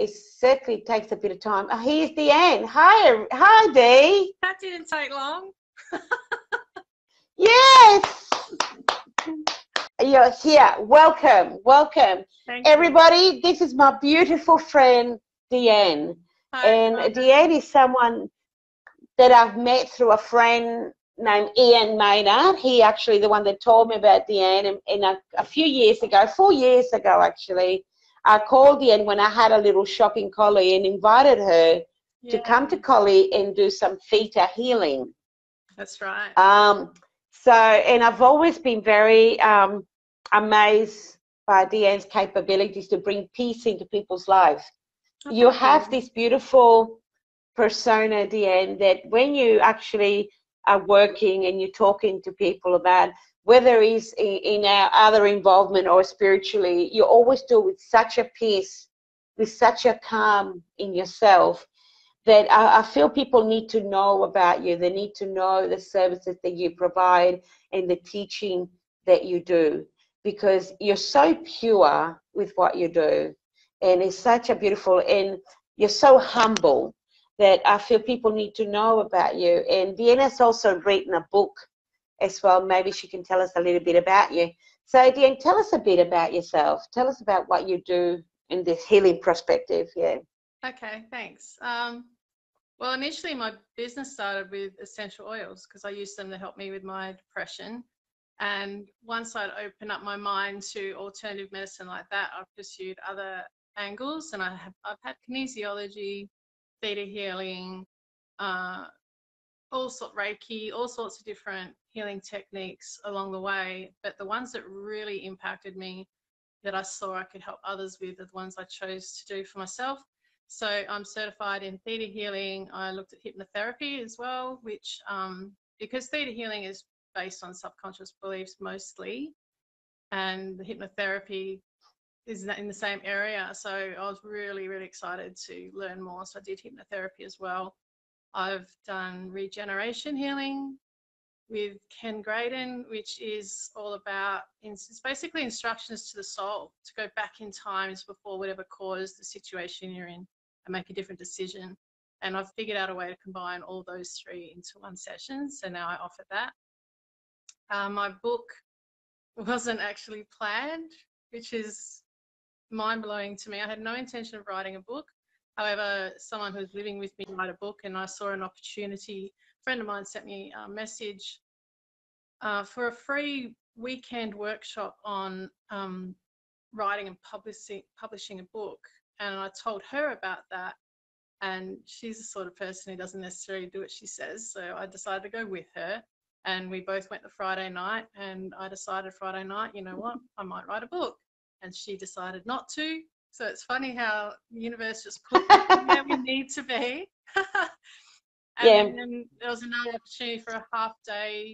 it certainly takes a bit of time. Oh, here's Deanne. Hi, Dee. That didn't take long. Yes. You're here. Welcome. Thank Everybody, you. this is my beautiful friend, Deanne. Hi, And Deanne is someone that I've met through a friend named Ian Maynard. He actually the one that told me about Deanne. And a few years ago, 4 years ago actually, I called Deanne when I had a little shop in Collie and invited her to come to Collie and do some theta healing. That's right. And I've always been very amazed by Deanne's capabilities to bring peace into people's lives. You have this beautiful persona, Deanne, that when you actually are working and you're talking to people about whether it's in our other involvement or spiritually, you always do it with such a peace, with such a calm in yourself, that I feel people need to know about you. They need to know the services that you provide and the teaching that you do, because you're so pure with what you do. And it's such a beautiful, and you're so humble that I feel people need to know about you. And Deanne has also written a book as well. Maybe she can tell us a little bit about you. So Deanne, tell us a bit about yourself. Tell us about what you do in this healing perspective. Yeah. Okay, thanks. Well, initially my business started with essential oils because I used them to help me with my depression. And once I'd opened up my mind to alternative medicine like that, I pursued other angles, and I've had kinesiology, theta healing, Reiki, all sorts of different healing techniques along the way. But the ones that really impacted me, that I saw I could help others with, are the ones I chose to do for myself. So I'm certified in theta healing. I looked at hypnotherapy as well, which because theta healing is based on subconscious beliefs mostly, and the hypnotherapy is in the same area. So I was really, really excited to learn more. So I did hypnotherapy as well. I've done regeneration healing with Ken Graydon, which is all about, it's basically instructions to the soul to go back in times before whatever caused the situation you're in and make a different decision. And I've figured out a way to combine all those three into one session. So now I offer that. My book wasn't actually planned, which is mind-blowing to me. I had no intention of writing a book. However, someone who's living with me wrote a book, and I saw an opportunity. A friend of mine sent me a message for a free weekend workshop on writing and publishing a book. And I told her about that, and she's the sort of person who doesn't necessarily do what she says. So I decided to go with her, and we both went the Friday night, and I decided Friday night, you know what, I might write a book. And she decided not to. So it's funny how the universe just puts us where we need to be. And then there was another opportunity for a half-day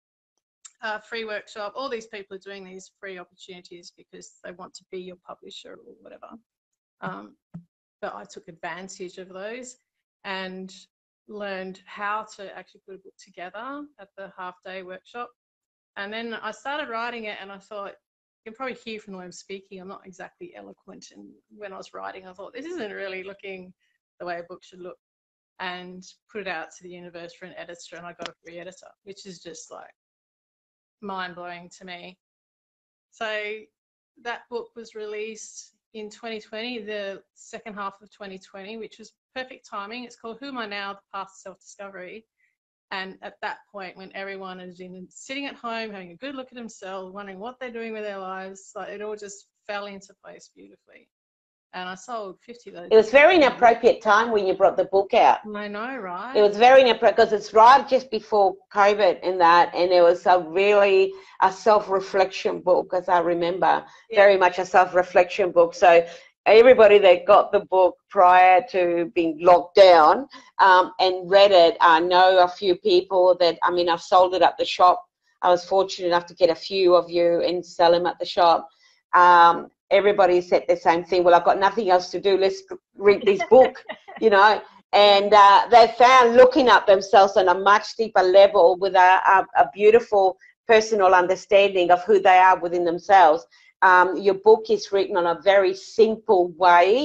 free workshop. All these people are doing these free opportunities because they want to be your publisher or whatever. But I took advantage of those and learned how to actually put a book together at the half-day workshop. And then I started writing it, and I thought, you can probably hear from the way I'm speaking, I'm not exactly eloquent. And when I was writing, I thought, this isn't really looking the way a book should look, and put it out to the universe for an editor, and I got a free editor, which is just like mind-blowing to me. So that book was released in 2020, the second half of 2020, which was perfect timing. It's called Who Am I Now? The Path to Self-Discovery. And at that point, when everyone is sitting at home, having a good look at themselves, wondering what they're doing with their lives, like, it all just fell into place beautifully. And I sold 50 of those. It was very inappropriate time when you brought the book out. I know, right? It was very inappropriate because it's right just before COVID and that, and it was really a self-reflection book, as I remember, very much a self-reflection book. So everybody that got the book prior to being locked down and read it, I know a few people that, I mean, I've sold it at the shop. I was fortunate enough to get a few of you and sell them at the shop. Everybody said the same thing. Well, I've got nothing else to do. Let's read this book, you know. And they found looking at themselves on a much deeper level with a beautiful personal understanding of who they are within themselves. Your book is written on a very simple way,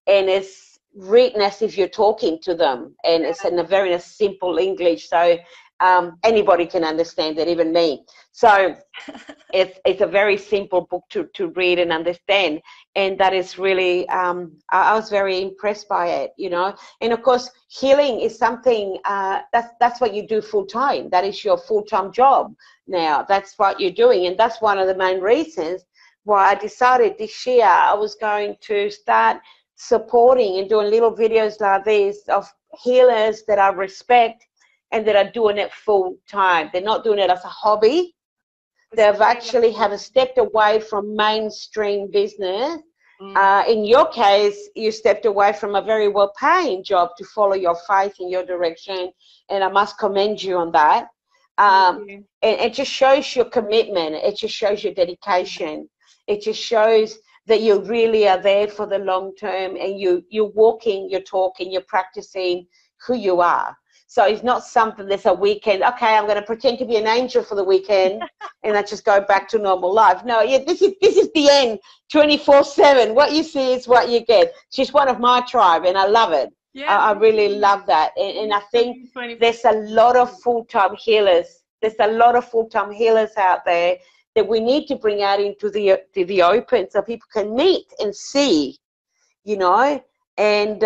and it's written as if you're talking to them, and it's in a very simple English, so anybody can understand it, even me. So it's a very simple book to read and understand, and that is really I was very impressed by it, you know. And of course, healing is something that's what you do full time. That is your full-time job now. That's what you're doing, and that's one of the main reasons why I decided this year I was going to start supporting and doing little videos like this of healers that I respect and that are doing it full time. They're not doing it as a hobby. They've actually have stepped away from mainstream business. In your case, you stepped away from a very well-paying job to follow your faith in your direction, and I must commend you on that. And it just shows your commitment. It just shows your dedication. It just shows that you really are there for the long term, and you're walking, you're talking, you're practicing who you are. So it's not something that's a weekend, okay, I'm going to pretend to be an angel for the weekend and I just go back to normal life. No, yeah, this is the end, 24/7. What you see is what you get. She's one of my tribe, and I love it. Yeah, I really love that. And I think there's a lot of full-time healers. There's a lot of full-time healers out there that we need to bring out into the open so people can meet and see, you know, and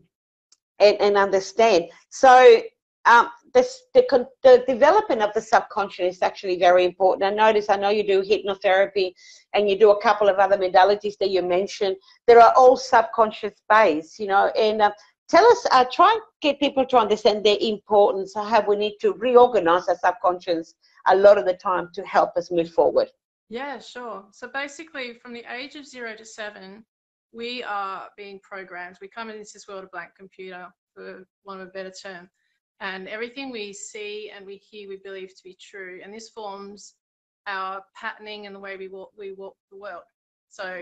understand. So the development of the subconscious is actually very important. I know you do hypnotherapy and you do a couple of other modalities that you mentioned. They're all subconscious based, you know. And tell us, try and get people to understand their importance, how we need to reorganize our subconscious a lot of the time to help us move forward. Yeah, sure. So basically, from the age of 0 to 7, we are being programmed. We come into this world a blank computer, for want of a better term, and everything we see and we hear we believe to be true, and this forms our patterning and the way we walk the world. So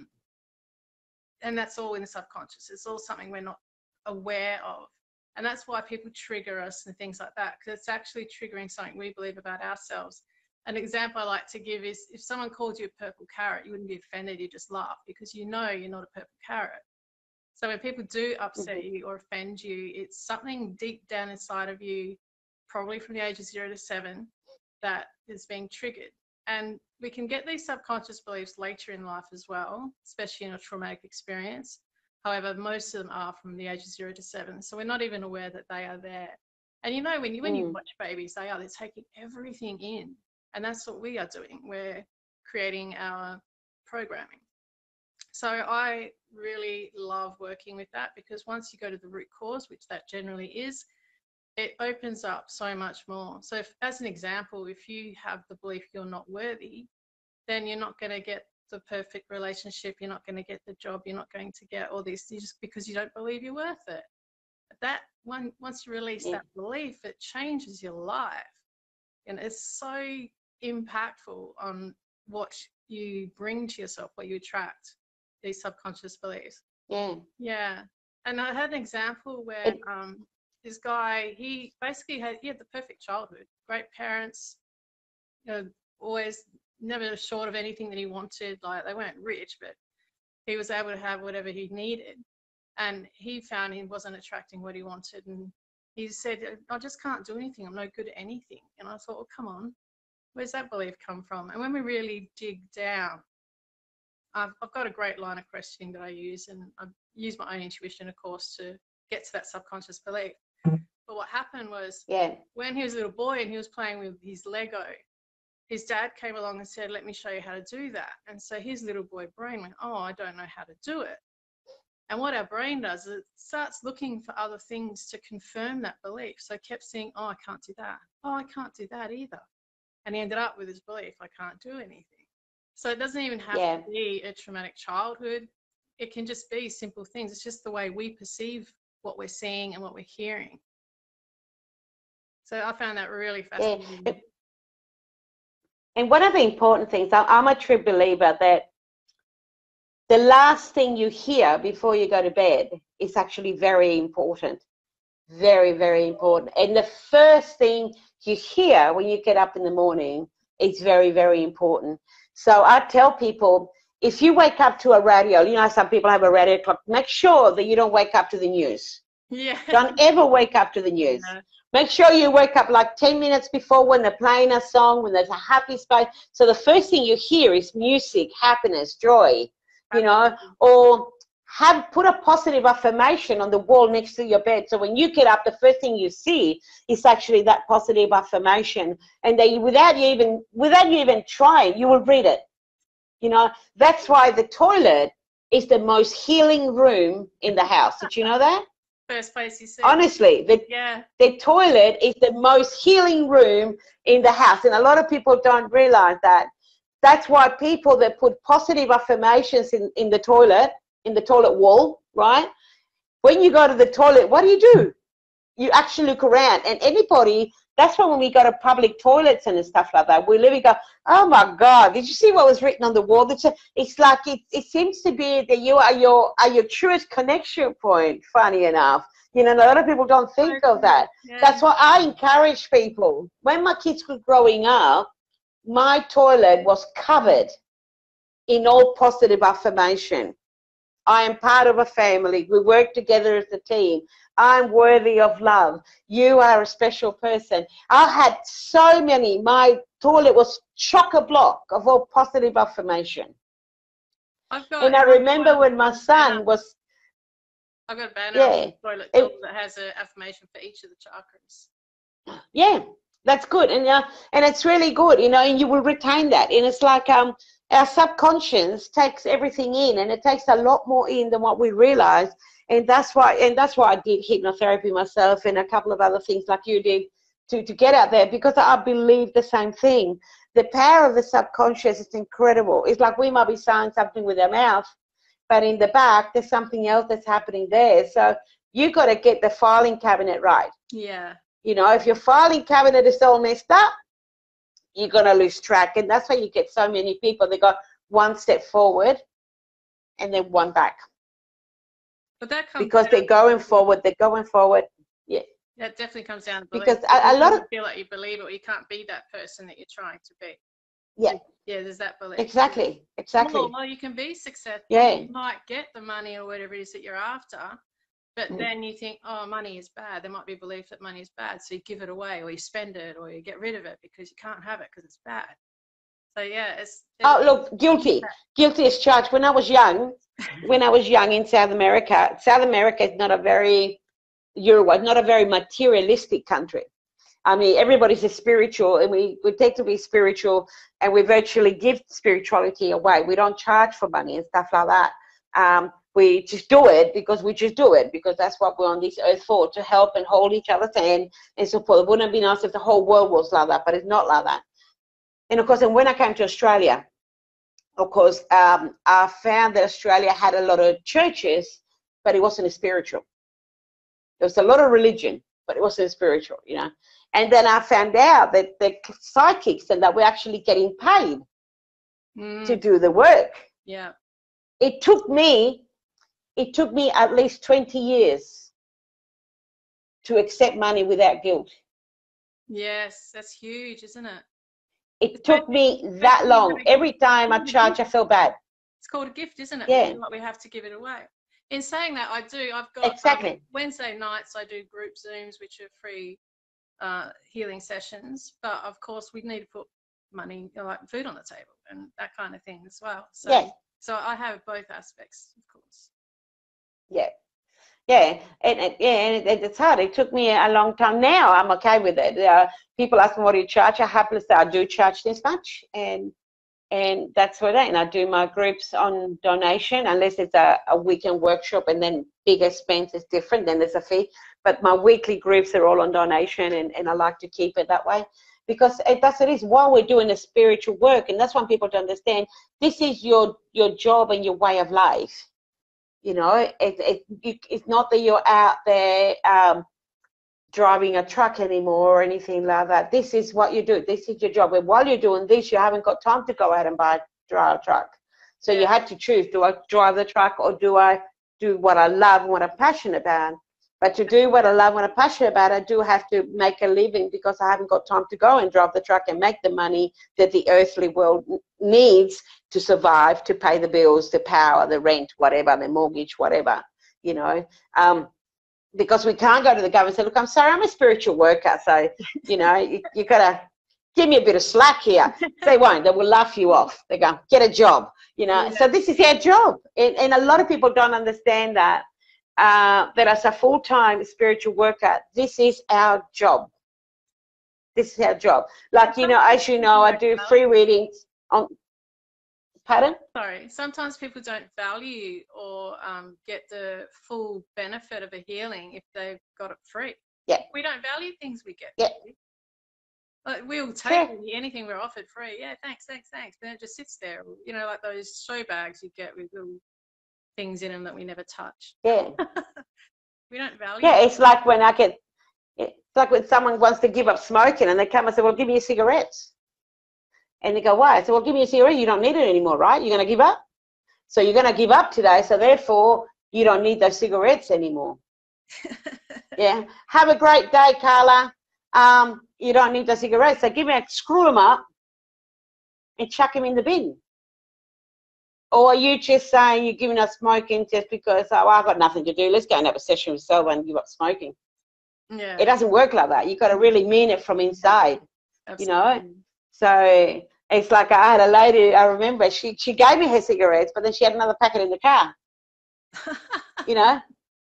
and that's all in the subconscious. It's all something we're not aware of, and that's why people trigger us and things like that, because it's actually triggering something we believe about ourselves. An example I like to give is, if someone called you a purple carrot, you wouldn't be offended, you just laugh, because you know you're not a purple carrot. So when people do upset you or offend you, it's something deep down inside of you, probably from the age of 0 to 7, that is being triggered. And we can get these subconscious beliefs later in life as well, especially in a traumatic experience. However, most of them are from the age of 0 to 7. So we're not even aware that they are there. And you know, when you watch babies, they're taking everything in. And that's what we are doing. We're creating our programming. So I really love working with that, because once you go to the root cause, which that generally is, it opens up so much more. So if, as an example, if you have the belief you're not worthy, then you're not going to get the perfect relationship, you're not going to get the job, you're not going to get all this, just because you don't believe you're worth it. That one, once you release that belief, it changes your life. And it's so impactful on what you bring to yourself, what you attract, these subconscious beliefs. Yeah. And I had an example where this guy, he basically had the perfect childhood, great parents, you know, always never short of anything that he wanted. Like, they weren't rich, but he was able to have whatever he needed. And he found he wasn't attracting what he wanted. And he said, I just can't do anything. I'm no good at anything. And I thought, well, come on, where's that belief come from? And when we really dig down, I've got a great line of questioning that I use, and I use my own intuition, of course, to get to that subconscious belief. But what happened was, when he was a little boy and he was playing with his Lego, his dad came along and said, let me show you how to do that. And so his little boy brain went, oh, I don't know how to do it. And what our brain does is it starts looking for other things to confirm that belief. So I kept saying, oh, I can't do that. Oh, I can't do that either. And he ended up with his belief, I can't do anything. So it doesn't even have to be a traumatic childhood. It can just be simple things. It's just the way we perceive what we're seeing and what we're hearing. So I found that really fascinating. Yeah. And one of the important things, I'm a true believer that the last thing you hear before you go to bed is actually very important. Very, very important. And the first thing you hear when you get up in the morning is very, very important. So I tell people, if you wake up to a radio, you know, some people have a radio clock, make sure that you don't wake up to the news. Yeah. Don't ever wake up to the news. No. Make sure you wake up like 10 minutes before when they're playing a song, when there's a happy space. So the first thing you hear is music, happiness, joy, you know, or put a positive affirmation on the wall next to your bed. So when you get up, the first thing you see is actually that positive affirmation. And then without you even trying, you will read it. You know, that's why the toilet is the most healing room in the house. Did you know that? First place you see. Honestly, the toilet is the most healing room in the house, and a lot of people don't realize that. That's why people that put positive affirmations in the toilet wall, right? When you go to the toilet, what do? You actually look around, and anybody. That's why when we go to public toilets and stuff like that, we literally go, oh my God, did you see what was written on the wall? It's like it seems to be that you are your truest connection point, funny enough. You know, a lot of people don't think of that. Yeah. That's why I encourage people. When my kids were growing up, my toilet was covered in all positive affirmation. I am part of a family. We work together as a team. I'm worthy of love. You are a special person. I had so many. My toilet was chock-a-block of all positive affirmation. And I remember when my son was... I've got a banner on the toilet door that has an affirmation for each of the chakras. Yeah, that's good. And it's really good, you know, and you will retain that. And it's like our subconscious takes everything in, and it takes a lot more in than what we realize. And that's why I did hypnotherapy myself and a couple of other things like you did to get out there, because I believe the same thing. The power of the subconscious is incredible. It's like we might be saying something with our mouth, but in the back, there's something else that's happening there. So you got to get the filing cabinet right. Yeah. You know, if your filing cabinet is all messed up, you're going to lose track. And that's why you get so many people. They got one step forward and then one back. But that comes because they're going forward. Yeah. That definitely comes down to belief. Because a lot of feel like you believe it, or you can't be that person that you're trying to be. Yeah. Yeah, there's that belief. Exactly. Well, you can be successful. Yeah. You might get the money or whatever it is that you're after, but then you think, oh, money is bad. There might be a belief that money is bad, so you give it away, or you spend it, or you get rid of it because you can't have it because it's bad. So yeah, it's look, guilty as charged. When I was young in South America is not a very materialistic country. I mean, everybody's a spiritual, and we take to be spiritual, and we virtually give spirituality away. We don't charge for money and stuff like that. We just do it because that's what we're on this earth for, to help and hold each other's hand and support. It wouldn't be nice if the whole world was like that, but it's not like that. And of course, and when I came to Australia, of course, I found that Australia had a lot of churches, but it wasn't spiritual. There was a lot of religion, but it wasn't spiritual, you know. And then I found out that the psychics and that we're actually getting paid to do the work. Yeah. It took me at least 20 years to accept money without guilt. Yes, that's huge, isn't it? It took me that long. Every time I charge, I feel bad. It's called a gift, isn't it? Yeah. Like we have to give it away. In saying that, I've got exactly. Wednesday nights I do group Zooms, which are free healing sessions. But of course, we need to put money, like food on the table and that kind of thing as well. So, yeah. So I have both aspects, of course. Yeah. Yeah, and it's hard. It took me a long time. Now I'm okay with it. People ask me, what do you charge? I happily say I do charge this much, and that's what and I do my groups on donation, unless it's a weekend workshop, and then big expense is different, then there's a fee. But my weekly groups are all on donation, and I like to keep it that way, because that's what it is. While we're doing the spiritual work, and that's what people don't understand, this is your job and your way of life. You know, it's not that you're out there driving a truck anymore or anything like that. This is what you do. This is your job. And while you're doing this, you haven't got time to go out and drive a truck. So you had to choose, do I drive the truck, or do I do what I love and what I'm passionate about? But to do what I love, what I'm passionate about, I do have to make a living because I haven't got time to go and drive the truck and make the money that the earthly world needs to survive, to pay the bills, the power, the rent, whatever, the mortgage, whatever, you know. Because we can't go to the government and say, look, I'm sorry, I'm a spiritual worker. So, you know, you got to give me a bit of slack here. They won't. They will laugh you off. They go, get a job, you know. Yeah. So this is our job. And a lot of people don't understand that. That as a full-time spiritual worker, this is our job. This is our job. Like, you know, as you know, I do free readings on, pardon? Sorry, sometimes people don't value or get the full benefit of a healing if they've got it free. Yeah. We don't value things we get. Yeah. Like, we'll take anything we're offered free. Yeah, thanks. But then it just sits there. You know, like those show bags you get with little things in them that we never touch. Yeah. We don't value. Yeah, it's like when it's like when someone wants to give up smoking and they come and say, well, give me your cigarettes. And they go, why? I said, well, give me a cigarette. You don't need it anymore, right? You're going to give up? So you're going to give up today. So therefore, you don't need those cigarettes anymore. Yeah. Have a great day, Carla. You don't need the cigarettes. So screw them up and chuck them in the bin. Or are you just saying you're giving up smoking just because, oh, I've got nothing to do. Let's go and have a session with Selva and give up smoking. Yeah. It doesn't work like that. You've got to really mean it from inside. Absolutely. You know? So it's like I had a lady, I remember, she gave me her cigarettes, but then she had another packet in the car. You know?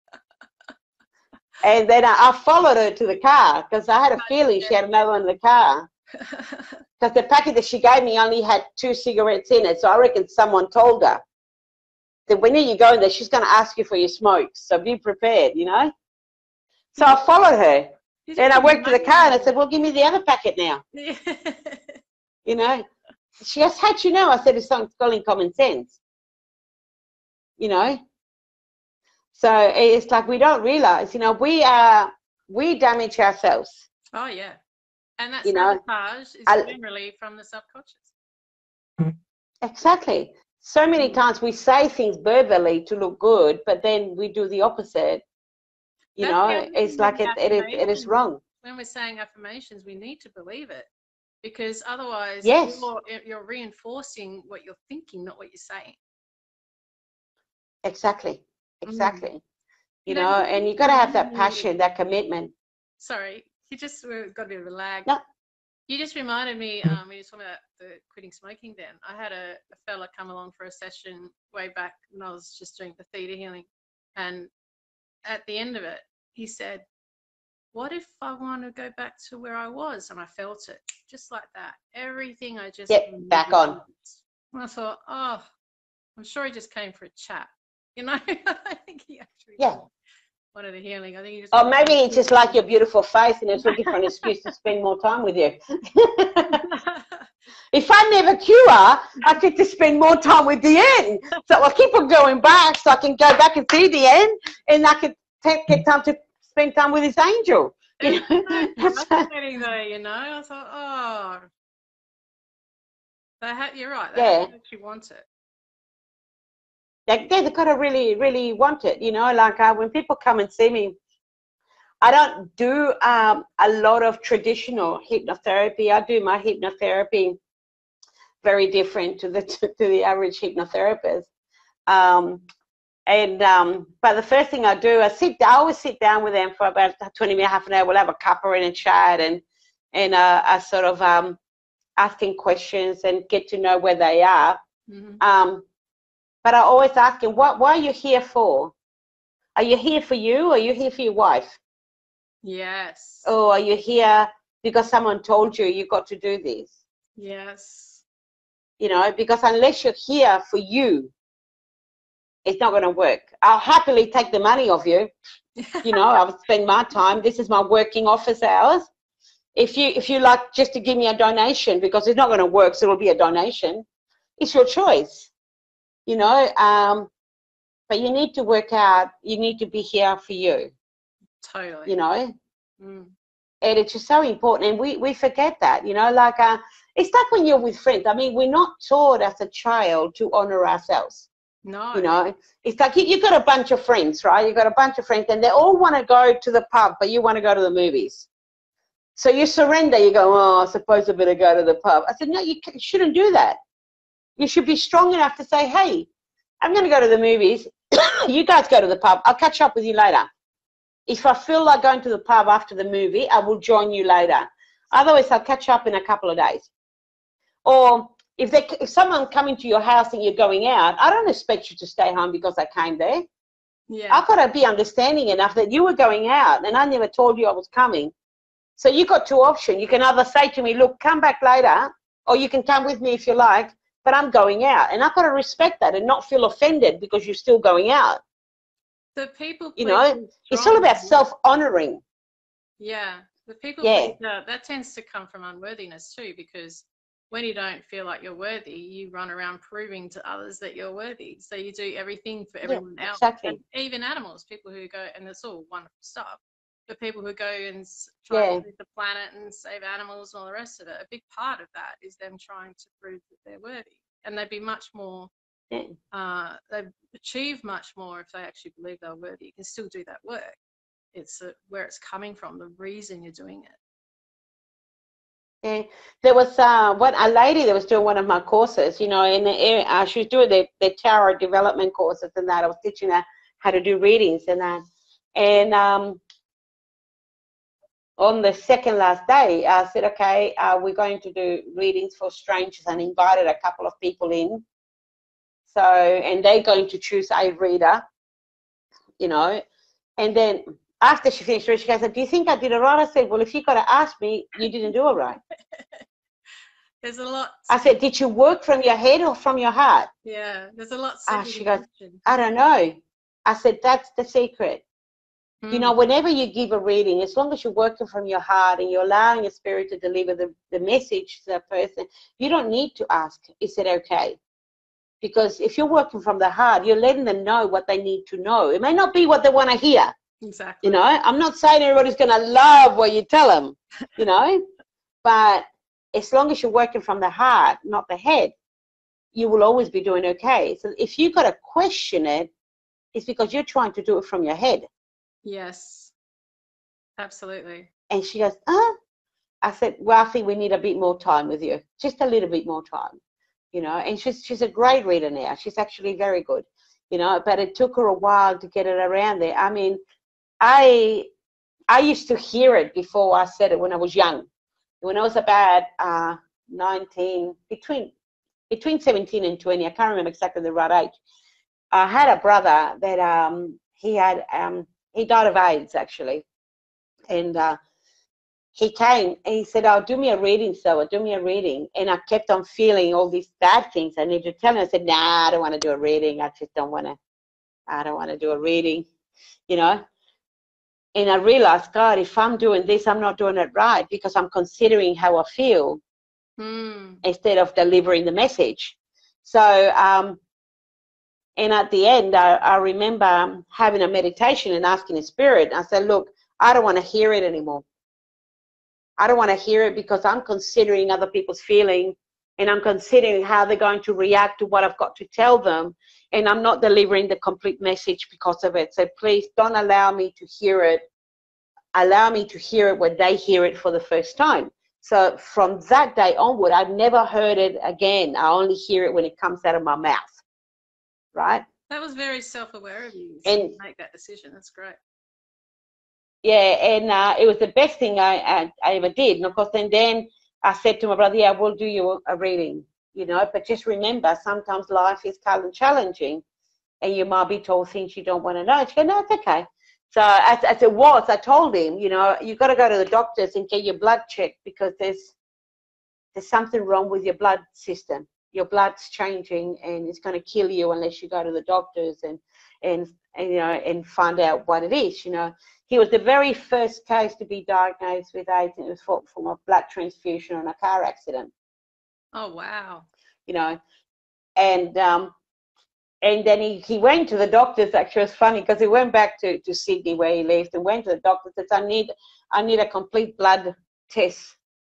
And then I followed her to the car because I had a feeling she had another one in the car. Because the packet that she gave me only had 2 cigarettes in it. So I reckon someone told her that when you go in there, she's going to ask you for your smokes. So be prepared, you know. So I followed her. And I went to the car and I said, well, give me the other packet now. You know. She goes, how'd you know? I said, it's calling common sense. You know. So it's like we don't realize, you know, we damage ourselves. Oh, yeah. And that sabotage is generally from the subconscious. Exactly. So many times we say things verbally to look good, but then we do the opposite. You know, it's like it is wrong. When we're saying affirmations, we need to believe it, because otherwise you're reinforcing what you're thinking, not what you're saying. Exactly. You know, and you got to have that passion, that commitment. Sorry, you just got a bit of a lag. No. You just reminded me, when you were talking about the quitting smoking then, I had a fella come along for a session way back when I was just doing the theta healing. And at the end of it, he said, what if I want to go back to where I was? And I felt it, just like that. Everything I just... back on. And I thought, oh, I'm sure he just came for a chat. You know, I think he actually wanted a healing. I think he just... Or maybe he just liked your beautiful face and he's looking for an excuse to spend more time with you. If I never cure, I get to spend more time with Deanne. So I'll keep on going back so I can go back and see Deanne and I can get time to spend time with his angel. You know? That's fascinating though, you know. I thought, oh, you're right. They actually want it. They've got to really, really want it. You know, like when people come and see me, I don't do a lot of traditional hypnotherapy. I do my hypnotherapy very different to the average hypnotherapist. But the first thing I do, I always sit down with them for about 20 minutes, half an hour. We'll have a cuppa and a chat, and I sort of asking questions and get to know where they are. Mm-hmm. But I always ask them, what are you here for? Are you here for you, or are you here for your wife? Yes. Or are you here because someone told you got to do this? Yes. You know, because unless you're here for you, it's not going to work. I'll happily take the money off you. You know, I'll spend my time. This is my working office hours. If you like just to give me a donation, because it's not going to work, so it'll be a donation. It's your choice. You know, but you need to work out. You need to be here for you. Totally. You know, and it's just so important, and we forget that. You know, like it's like when you're with friends. I mean, we're not taught as a child to honor ourselves. No. You know, it's like you've got a bunch of friends, right? You've got a bunch of friends and they all want to go to the pub, but you want to go to the movies. So you surrender. You go, oh, I suppose I better go to the pub. I said, no, you shouldn't do that. You should be strong enough to say, hey, I'm going to go to the movies. You guys go to the pub. I'll catch up with you later. If I feel like going to the pub after the movie, I will join you later. Otherwise, I'll catch up in a couple of days. Or if someone come into your house and you're going out, I don't expect you to stay home because I came there. Yeah. I've got to be understanding enough that you were going out and I never told you I was coming. So you got two options. You can either say to me, look, come back later, or you can come with me if you like, but I'm going out. And I've got to respect that and not feel offended because you're still going out. The people, you know, it's all about self-honoring. Yeah. The people Yeah. that tends to come from unworthiness too, because when you don't feel like you're worthy, you run around proving to others that you're worthy. So you do everything for everyone else. Exactly. And even animals, people who go, and it's all wonderful stuff, but people who go and try to save the planet and save animals and all the rest of it, a big part of that is them trying to prove that they're worthy. And they'd be much more, they'd achieve much more if they actually believe they're worthy. You can still do that work. It's where it's coming from, the reason you're doing it. Yeah. There was a lady that was doing one of my courses, you know, and she was doing the tarot development courses and that. I was teaching her how to do readings and that. And on the second last day, I said, okay, we're going to do readings for strangers, and invited a couple of people in. So, and they're going to choose a reader, you know, and then after she finished, she goes, do you think I did it right? I said, well, if you got to ask me, you didn't do it right. There's a lot. I said, did you work from your head or from your heart? Yeah, there's a lot. She goes, I don't know. I said, that's the secret. You know, whenever you give a reading, as long as you're working from your heart and you're allowing your spirit to deliver the message to that person, you don't need to ask, is it okay? Because if you're working from the heart, you're letting them know what they need to know. It may not be what they want to hear. Exactly. You know, I'm not saying everybody's going to love what you tell them, you know, but as long as you're working from the heart, not the head, you will always be doing okay. So if you've got to question it, it's because you're trying to do it from your head. Yes, absolutely. And she goes, I said, well, I think we need a bit more time with you, just a little bit more time, you know. And she's a great reader now. She's actually very good, you know, but it took her a while to get it around there. I mean, I used to hear it before I said it when I was young. When I was about 19, between 17 and 20, I can't remember exactly the right age. I had a brother that he died of AIDS actually, and he came and he said, "Oh, do me a reading, Selva, do me a reading." And I kept on feeling all these bad things. I need to tell him. I said, "Nah, I don't want to do a reading. I don't want to do a reading," you know. And I realized, God, if I'm doing this, I'm not doing it right because I'm considering how I feel instead of delivering the message. So, and at the end, I remember having a meditation and asking the spirit. I said, look, I don't want to hear it anymore. I don't want to hear it because I'm considering other people's feeling and I'm considering how they're going to react to what I've got to tell them. And I'm not delivering the complete message because of it. So please don't allow me to hear it. Allow me to hear it when they hear it for the first time. So from that day onward, I've never heard it again. I only hear it when it comes out of my mouth. Right? That was very self-aware of you and to make that decision. That's great. Yeah, and it was the best thing I ever did. And of course, and then I said to my brother, yeah, we'll do you a reading, you know, but just remember, sometimes life is challenging and you might be told things you don't want to know. She goes, no, it's okay. So as it was, I told him, you know, you got to go to the doctors and get your blood checked because there's something wrong with your blood system. Your blood's changing and it's going to kill you unless you go to the doctors and you know, and find out what it is, you know. He was the very first case to be diagnosed with AIDS, and it was from a blood transfusion on a car accident. Oh, wow. You know, and then he went to the doctors. Actually, it was funny because he went back to Sydney where he lived and went to the doctor and said, I need a complete blood test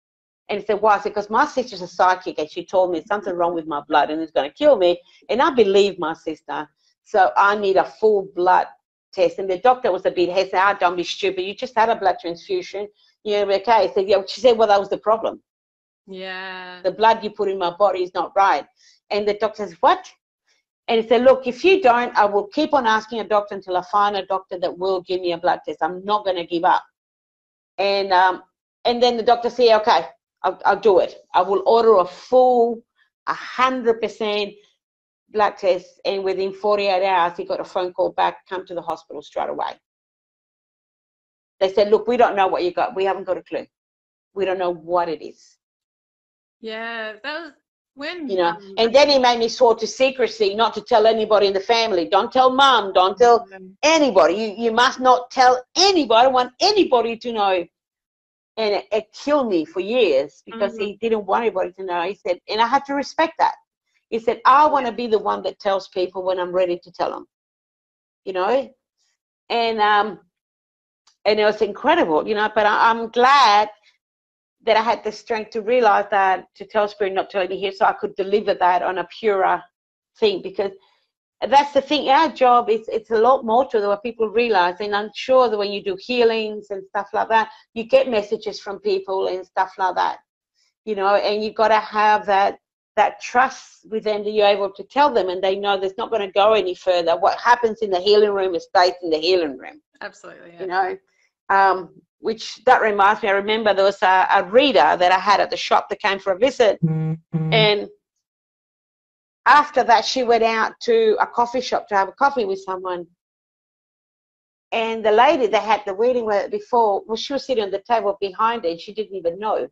And he said, why? I said, because my sister's a psychic and she told me something wrong with my blood and it's going to kill me. And I believe my sister. So I need a full blood test. And the doctor was a bit hesitant. Oh, don't be stupid. You just had a blood transfusion. You're okay. I said, yeah. She said, well, that was the problem. Yeah. The blood you put in my body is not right. And the doctor says, what? And he said, look, if you don't, I will keep on asking a doctor until I find a doctor that will give me a blood test. I'm not going to give up. And then the doctor said, okay, I'll do it. I will order a full 100% blood test. And within 48 hours, he got a phone call back, come to the hospital straight away. They said, look, we don't know what you got. We haven't got a clue. We don't know what it is. Yeah, that was when, you know. And then he made me swear to secrecy, not to tell anybody in the family. Don't tell mum. Don't tell anybody. You must not tell anybody. I don't want anybody to know. And it killed me for years because he didn't want anybody to know. He said, and I had to respect that. He said, I want to be the one that tells people when I'm ready to tell them, you know. And it was incredible, you know. But I'm glad that I had the strength to realize that, to tell Spirit not to let me hear, so I could deliver that on a purer thing. Because that's the thing, our job is, it's a lot more to what people realize. And I'm sure that when you do healings and stuff like that, you get messages from people and stuff like that, you know. And you've got to have that trust with them, that you're able to tell them and they know there's not going to go any further. What happens in the healing room stays in the healing room. Absolutely, yeah. You know. Which that reminds me, I remember there was a reader that I had at the shop that came for a visit. And after that, she went out to a coffee shop to have a coffee with someone. And the lady that had the reading with before, well, she was sitting on the table behind her and she didn't even know.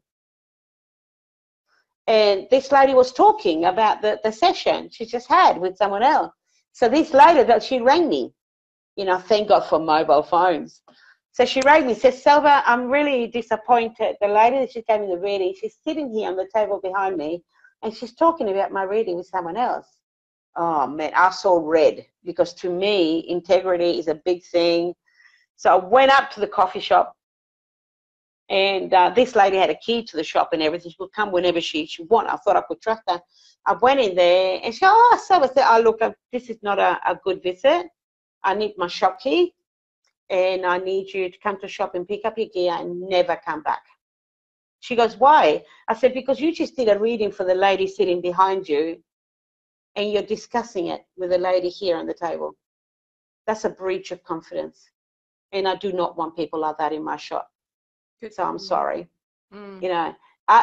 And this lady was talking about the session she just had with someone else. So this lady, she rang me. You know, thank God for mobile phones. So she rang me, says, Selva, I'm really disappointed. The lady that she gave me the reading, she's sitting here on the table behind me, and she's talking about my reading with someone else. Oh, man, I saw red, because to me, integrity is a big thing. So I went up to the coffee shop, and this lady had a key to the shop and everything. She would come whenever she wanted. I thought I could trust her. I went in there, and she said, oh, Selva, said, oh, look, this is not a good visit. I need my shop key. And I need you to come to the shop and pick up your gear and never come back. She goes, why? I said, because you just did a reading for the lady sitting behind you and you're discussing it with the lady here on the table. That's a breach of confidence. And I do not want people like that in my shop. So I'm sorry. You know,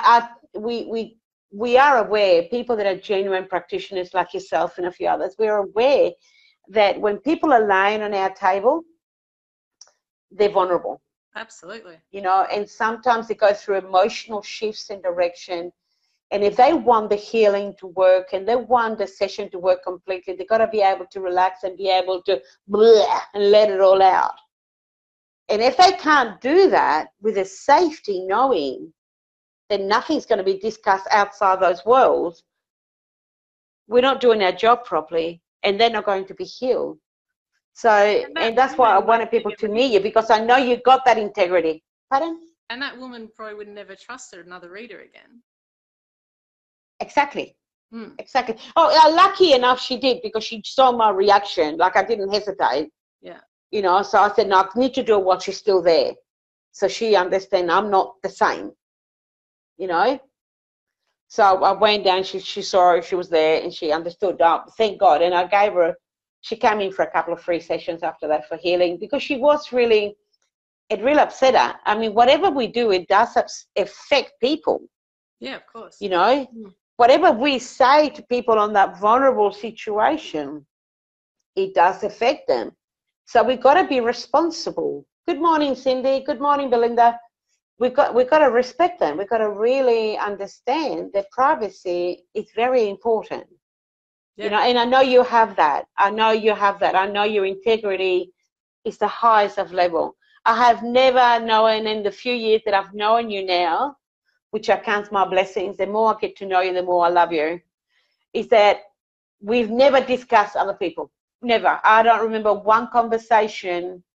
we are aware, people that are genuine practitioners like yourself and a few others, we're aware that when people are laying on our table, they're vulnerable. Absolutely. You know, and sometimes they go through emotional shifts in direction. And if they want the healing to work and they want the session to work completely, they've got to be able to relax and be able to and let it all out. And if they can't do that with a safety, knowing that nothing's going to be discussed outside those worlds, we're not doing our job properly and they're not going to be healed. So, and that's why I wanted people to meet you, because I know you got that integrity. Pardon? And that woman probably would never trust another reader again. Exactly. Exactly. Oh, lucky enough she did, because she saw my reaction. Like, I didn't hesitate. Yeah. You know, so I said, no, I need to do it while she's still there. So she understands I'm not the same. You know? So I went down, she saw her, she was there, and she understood. Thank God. And I gave her, she came in for a couple of free sessions after that for healing, because she was really, it really upset her. I mean, whatever we do, it does affect people. Yeah, of course. You know, whatever we say to people on that vulnerable situation, it does affect them. So we've got to be responsible. Good morning, Cindy. Good morning, Belinda. We've got to respect them. We've got to really understand that privacy is very important. Yeah. You know, and I know you have that. I know you have that. I know your integrity is the highest of level. I have never known, in the few years that I've known you now, which I count my blessings, the more I get to know you, the more I love you, is that we've never discussed other people. Never. I don't remember one conversation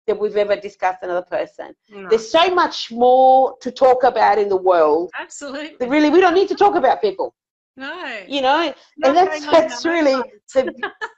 that we've ever discussed another person. No. There's so much more to talk about in the world. Absolutely. That really, we don't need to talk about people. No. You know, Not and that's really the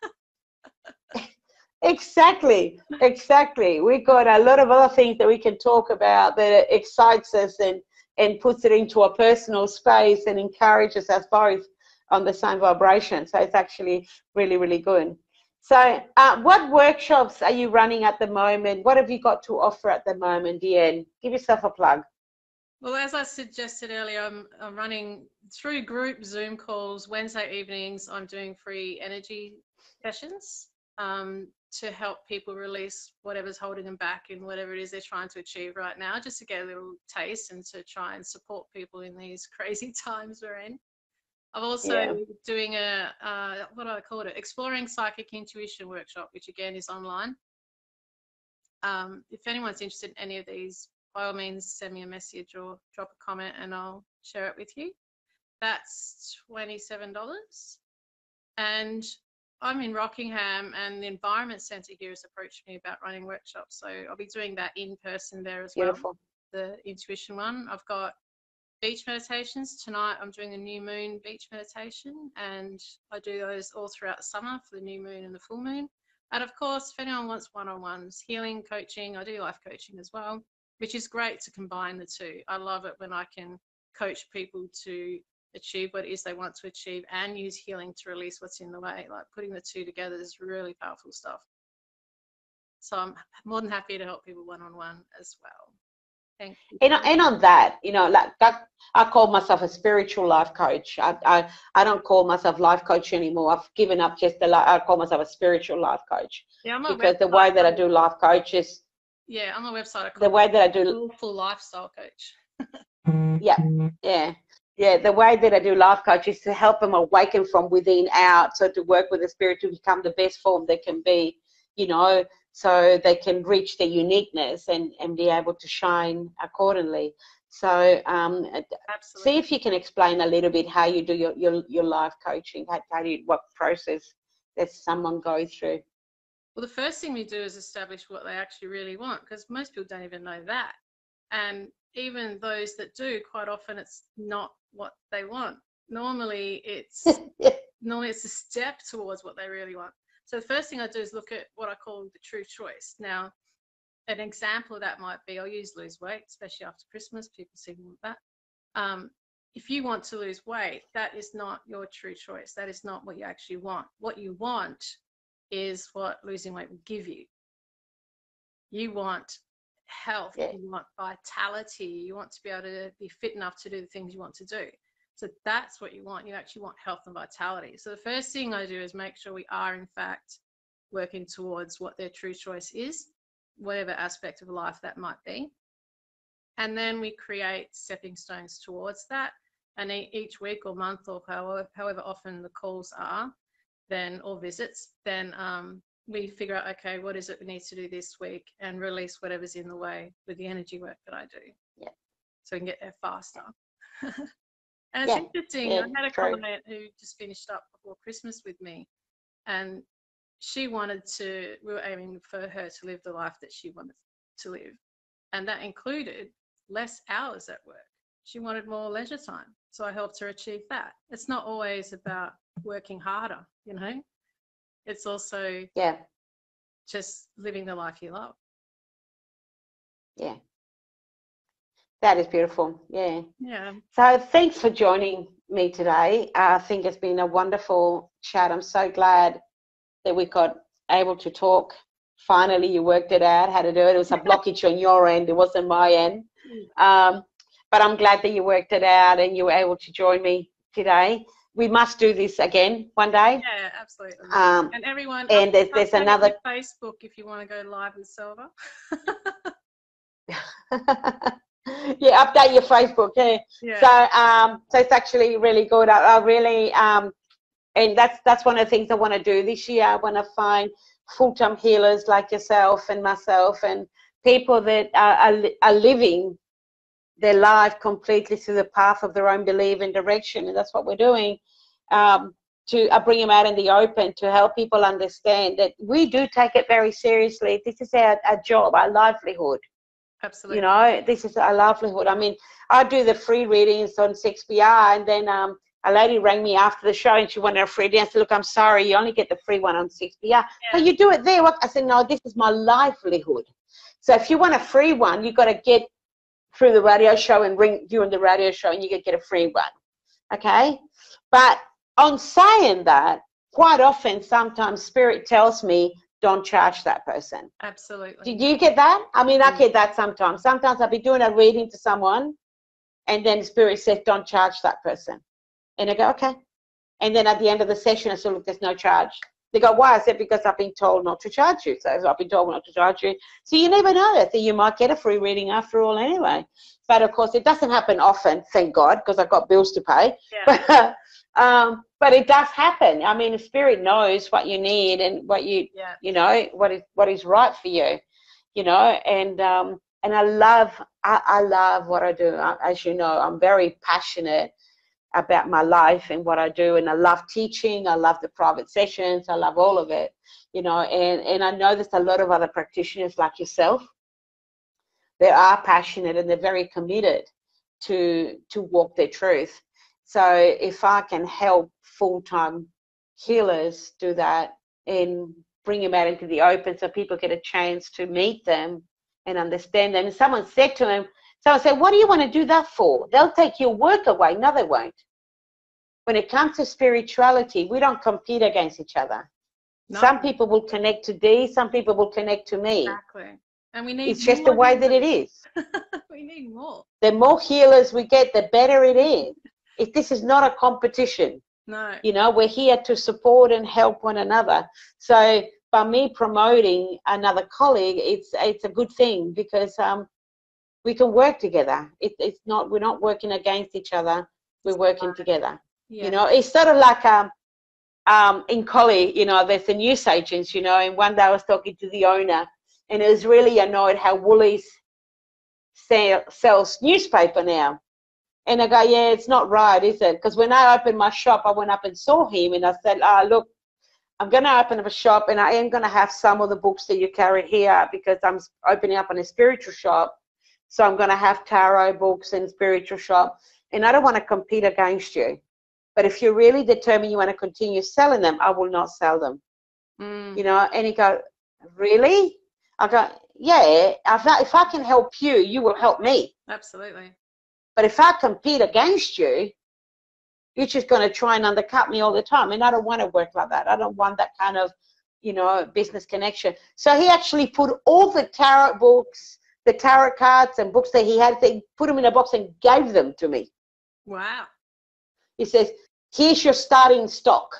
exactly. We've got a lot of other things that we can talk about that excites us and puts it into a personal space and encourages us both on the same vibration. So it's actually really, really good. So what workshops are you running at the moment? What have you got to offer at the moment, Deanne? Give yourself a plug. Well, as I suggested earlier, I'm running through group Zoom calls Wednesday evenings. I'm doing free energy sessions to help people release whatever's holding them back in whatever it is they're trying to achieve right now, just to get a little taste and to try and support people in these crazy times we're in. I'm also doing a, what do I call it, Exploring Psychic Intuition workshop, which again is online. If anyone's interested in any of these, by all means, send me a message or drop a comment and I'll share it with you. That's $27. And I'm in Rockingham, and the Environment Centre here has approached me about running workshops. So I'll be doing that in person there as well, the intuition one. I've got beach meditations. Tonight I'm doing a new moon beach meditation, and I do those all throughout the summer for the new moon and the full moon. And of course, if anyone wants one-on-ones, healing, coaching, I do life coaching as well, which is great to combine the two. I love it when I can coach people to achieve what it is they want to achieve and use healing to release what's in the way. Like, putting the two together is really powerful stuff. So I'm more than happy to help people one-on-one as well. Thank you. And on that, you know, like that, I call myself a spiritual life coach. I don't call myself life coach anymore. I've given up just I call myself a spiritual life coach. Yeah, I'm because the way that I do life coach is. Yeah, on my website, I call the way that I do Soulful Lifestyle Coach. Yeah, the way that I do life coach is to help them awaken from within out, so to work with the spirit to become the best form they can be, you know, so they can reach their uniqueness and be able to shine accordingly. So see if you can explain a little bit how you do your life coaching, what process does someone go through? Well, the first thing we do is establish what they actually really want, because most people don't even know that. And even those that do, quite often it's not what they want. Normally it's a step towards what they really want. So the first thing I do is look at what I call the true choice. Now, an example of that might be, I'll use lose weight, especially after Christmas. People seem to want that. If you want to lose weight, that is not your true choice. That is not what you actually want. What you want is what losing weight will give you. You want health, you want vitality, you want to be able to be fit enough to do the things you want to do. So that's what you want. You actually want health and vitality. So the first thing I do is make sure we are in fact working towards what their true choice is, whatever aspect of life that might be. And then we create stepping stones towards that. And each week or month or however often the calls are, then, or visits, then we figure out, okay, what is it we need to do this week, and release whatever's in the way with the energy work that I do. Yeah. So we can get there faster. And it's interesting. I had a client who just finished up before Christmas with me, and she wanted to, we were aiming for her to live the life that she wanted to live. And that included less hours at work. She wanted more leisure time. So I helped her achieve that. It's not always about working harder, you know. It's also just living the life you love. Yeah. That is beautiful. Yeah. Yeah. So thanks for joining me today. I think it's been a wonderful chat. I'm so glad that we got able to talk. Finally, you worked it out how to do it. It was a blockage on your end. It wasn't my end. But I'm glad that you worked it out and you were able to join me today. We must do this again one day. Yeah, absolutely. And everyone, and there's another Facebook if you want to go live with Selva. Yeah, update your Facebook. So it's actually really good. I really and that's one of the things I want to do this year. I want to find full-time healers like yourself and myself, and people that are living their life completely through the path of their own belief and direction, and that's what we're doing. I bring them out in the open to help people understand that we do take it very seriously. This is our job, our livelihood. Absolutely. You know, this is our livelihood. I mean, I do the free readings on 6PR, and then a lady rang me after the show and she wanted a free reading. I said, look, I'm sorry, you only get the free one on 6PR. Yeah. But you do it there. I said, no, this is my livelihood. So if you want a free one, you've got to get through the radio show and ring during the radio show, and you can get a free one. Okay? But on saying that, quite often, sometimes Spirit tells me, don't charge that person. Absolutely. Do you get that? I mean, I get that sometimes. Sometimes I'll be doing a reading to someone, and then Spirit says, don't charge that person. And I go, okay. And then at the end of the session, I say, look, there's no charge. They go, why? I said, because I've been told not to charge you. So I've been told not to charge you. So you never know. I think you might get a free reading after all anyway. But of course, it doesn't happen often, thank God, because I've got bills to pay. Yeah. But it does happen. I mean, the Spirit knows what you need and what you know, what is right for you, you know. And I love what I do. As you know, I'm very passionate about my life and what I do, and I love teaching. I love the private sessions. I love all of it, you know. And I know there's a lot of other practitioners like yourself. They are passionate and they're very committed to walk their truth. So if I can help full-time healers do that and bring them out into the open so people get a chance to meet them and understand them. And someone said, what do you want to do that for? They'll take your work away. No, they won't. When it comes to spirituality, we don't compete against each other. No. Some people will connect to Dee, some people will connect to me. Exactly. And we need it's just the way that it is. We need more. The more healers we get, the better it is. This is not a competition. No. You know, we're here to support and help one another. So by me promoting another colleague, it's a good thing because we can work together. We're not working against each other. We're working together. Yeah. You know, it's sort of like in Collie, you know, there's the news agents, you know, and one day I was talking to the owner, and it was really annoyed how Woolies sells newspaper now. And I go, yeah, it's not right, is it? Because when I opened my shop, I went up and saw him, and I said, look, I'm going to open up a shop, and I am going to have some of the books that you carry here because I'm opening up a spiritual shop. So I'm going to have tarot books and spiritual shop, and I don't want to compete against you. But if you're really determined you want to continue selling them, I will not sell them. You know, and he go, really? I go, yeah, if I can help you, you will help me. Absolutely. But if I compete against you, you're just going to try and undercut me all the time. And I don't want to work like that. I don't want that kind of, you know, business connection. So he actually put all the tarot books, the tarot cards and books that he had, they put them in a box and gave them to me. Wow. He says, here's your starting stock.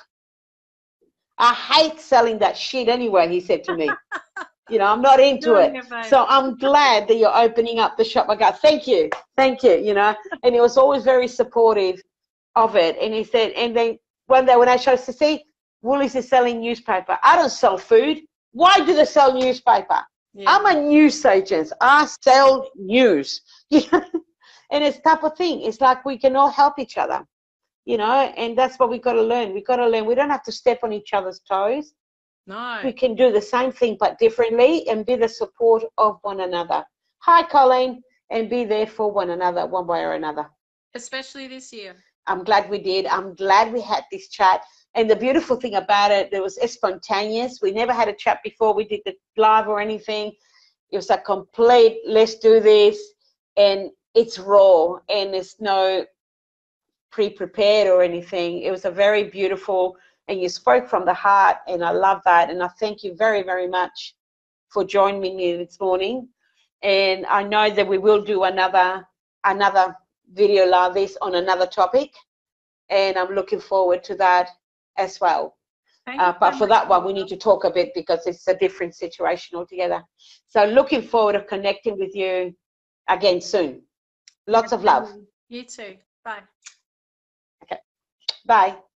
I hate selling that shit anyway, he said to me. You know, I'm not into it. So I'm glad that you're opening up the shop. I go, thank you, you know. And he was always very supportive of it. And he said, and then one day when I showed, to see, Woolies is selling newspaper. I don't sell food. Why do they sell newspaper? Yeah. I'm a news agent. I sell news. And it's type of thing. It's like we can all help each other, you know, and that's what we got to learn. We got to learn. We don't have to step on each other's toes. No. We can do the same thing but differently and be the support of one another. Hi, Colleen, and be there for one another one way or another. Especially this year. I'm glad we did. I'm glad we had this chat. And the beautiful thing about it, it was spontaneous. We never had a chat before we did the live or anything. It was a complete, let's do this. And it's raw and there's no pre-prepared or anything. It was a very beautiful, and you spoke from the heart, and I love that. And I thank you very, very much for joining me this morning. And I know that we will do another video like this on another topic, and I'm looking forward to that as well. But for that one, we need to talk a bit because it's a different situation altogether. So looking forward to connecting with you again soon. Lots of love. You too. Bye. Okay. Bye.